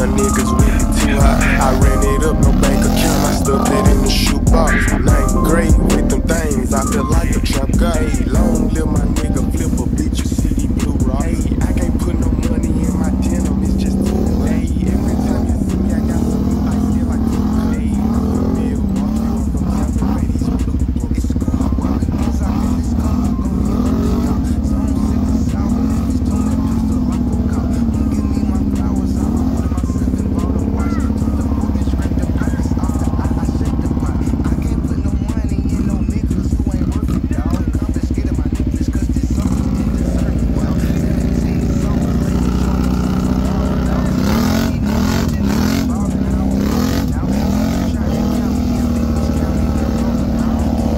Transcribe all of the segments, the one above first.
young niggas with it too high. I ran it up, no bank account, I stuffed it in the shoebox. 9th grade with them things, I feel like a trap guy. Hey, long live my nigga Flipper, bitch, you see these blue rocks. Hey, I can't put no money in my denim, it's just too late. Every time you see me, I got some new ice, feel like you paid. I'm familiar, walking from Tampa Bay, these blue books. It's cool, I'm walking inside, it's cool, I'm going to so I'm sick and sour, niggas doing that pistol like a cop. Don't give me my flowers, I will put myself in bottom watch. Took the book and scraped the ice off the I shake the pot. I can't put no money in no niggas who ain't worth it, dog. Confiscated my necklace cause this suckers didn't deserve it, well. 17 years old, ladies showing them signs of ball, dog. I ain't no shit and I'm ballin' now, I'm ballin' now. Try to count me and bitches count me, they're rolling now.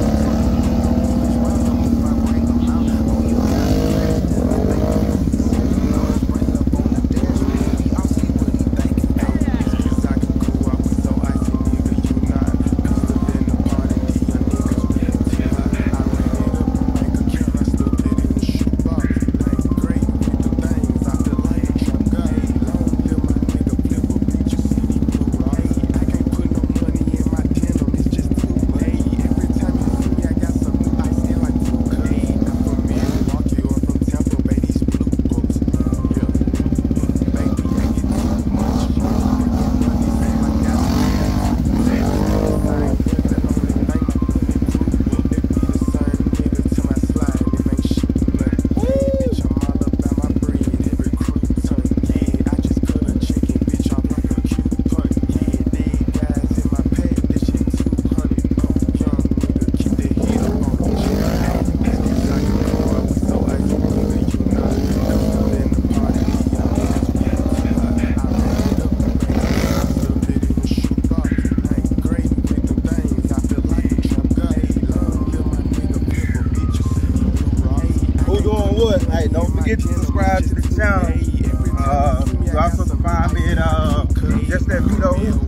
It's wild on me if I bring them out. Oh, you got it, man. I think I'm gonna be sitting on his brain up on the dash. We all see what he thinking, dog. Cause I can cool, I was so icy, nigga, you not. Cause the been a party, these young niggas with it too high. I ran it up, no bank account, I stuffed it in the shoebox. 9th grade with the things, I feel like a trap guy. Long live my nigga Flipper, bitch, you see these blue rocks. I can't put no money in my denim, it's just too late. Every time you see me, I got some new ice, feel like you paid. I'm from Milwaukee or from Tampa Bay, these blue books. Yeah, baby, I get too much. Money seem like that's the same nigga, the only thing I put in blue book. They be the same nigga to my slide, them ain't shooting nothing. Bitch, I'm all about my bread, every crouton. Yeah, I just cut a chicken, bitch, off like a cute punt. Yeah, dead guys in my pad, this shit 200. Young nigga, keep that heat up on the shit. Cause I can go out with so icy, nigga, you not. Cause I'm in the party, these young niggas with it too high. I ran it up, no bank account, I stuffed it in the shoebox. 9th grade with them things, I feel like a trap guy. Long live my nigga Flipper, bitch, you see these blue rocks. Who doing what? Hey, don't forget to subscribe to the channel. You also can find me at Just That Vito.